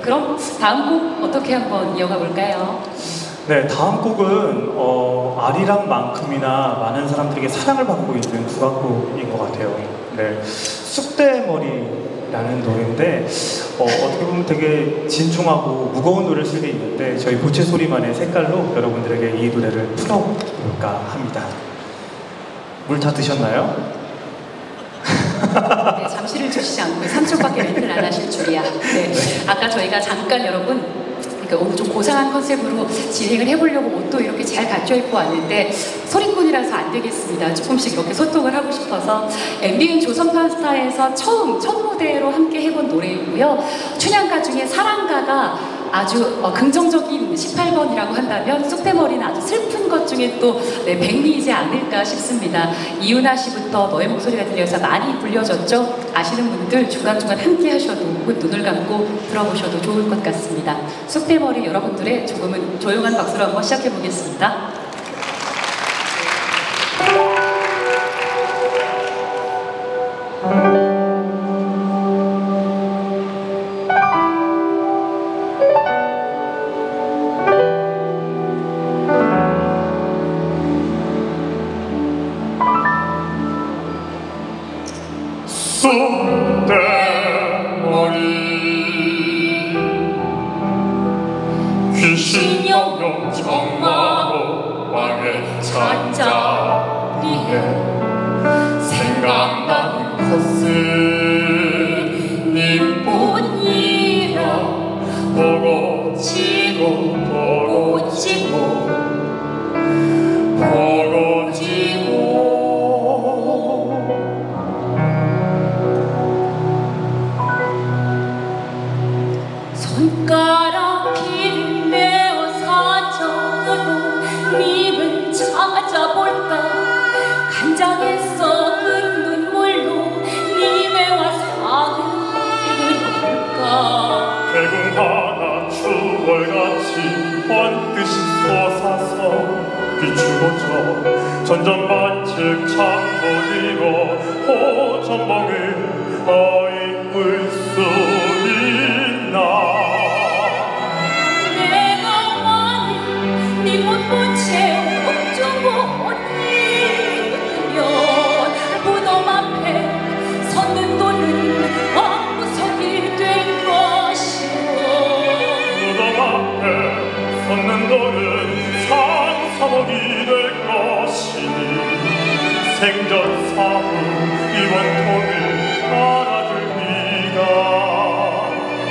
그럼 다음 곡 어떻게 한번 이어가 볼까요? 네, 다음 곡은 아리랑만큼이나 많은 사람들에게 사랑을 받고 있는 국악곡인 것 같아요. 네, 쑥대머리라는 노래인데 어떻게 보면 되게 진중하고 무거운 노래를 쓰게 있는데 저희 보채소리만의 색깔로 여러분들에게 이 노래를 풀어볼까 합니다. 물 다 드셨나요? 네, 잠시를 주시지 않고 3초밖에 멘트를 안 하실 줄이야. 네, 아까 저희가 잠깐 여러분 오늘 좀 고상한 컨셉으로 진행을 해보려고 옷도 이렇게 잘 갖춰 입고 왔는데 소리꾼이라서 안 되겠습니다. 조금씩 이렇게 소통을 하고 싶어서 MBN 조선파스타에서 첫 무대로 함께 해본 노래이고요. 춘향가 중에 사랑가가 아주 긍정적인 18번이라고 한다면 쑥대머리는 아주 슬픈 것 중에 또 백미이지 않을까 싶습니다. 이윤아 씨부터 너의 목소리가 들려서 많이 불려졌죠. 아시는 분들 중간중간 함께 하셔도 혹은 눈을 감고 들어보셔도 좋을 것 같습니다. 쑥대머리 여러분들의 조금은 조용한 박수로 한번 시작해 보겠습니다. 쑥대머리 귀신 영영 정마로 왕의 잔자리에 생각나는 것은 님뿐이라 보고 지고 보고 지고 보고 지고 손가락 피를 내어 사정으로 님을 찾아볼까 간장에 썩은 눈물로 님의 화상을 그려볼까 대궁 하나 추월같이 번듯이 솟아서 비추고져 전전반측 창문이고 호전망을 어이꿀 수 있나 내가 만일 네 못본채 옥주고 언니면 무덤 앞에 섰는 도는 왕구석이 될 것이오 무덤 앞에 섰는 도는 상사목이 될 것이니 생전 사후 이 원통을 알아줄 네가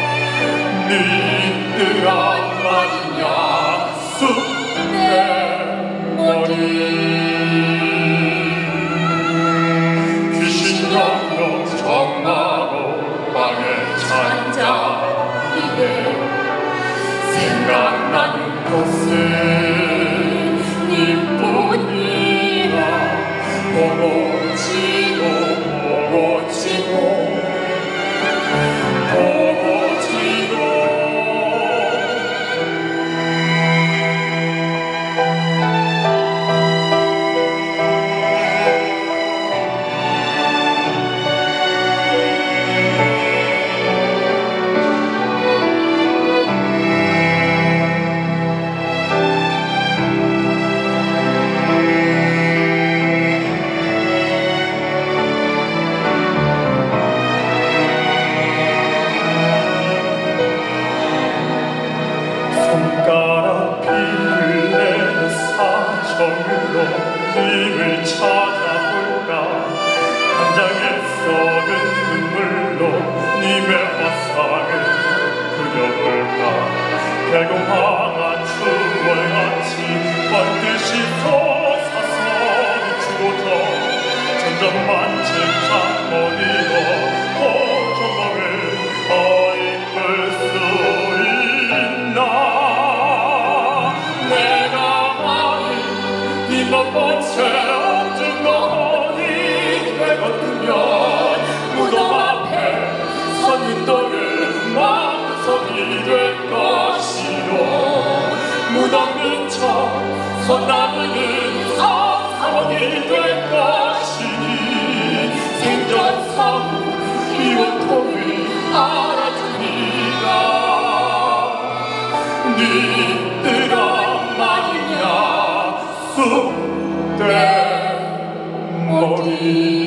네 뜨거운 말이냐 쑥대머리 귀신 영영 정마고 방에 잔자리에 생각나는 것은 님뿐이라 보고 지고 보고 지고 보고 지고 손가락 피를 내는 사정으로 님을 찾아볼까 간장에 썩은 눈물로 님의 화상을 그려볼까 대공황한 추월같이 번듯이 솟아서 비추고져 전전반측 창문이고 호전망을 어이꿀 수 있나 내가 만일 이번번째 옥중거리 되거든면 무덤 앞에 섰는 도를 마음속이 될 것이요 무덤 근처 손나무는 사사원이 될 것이니 생전 사후 이 원통을 알아주니가 니들아 말이냐 쑥대 머리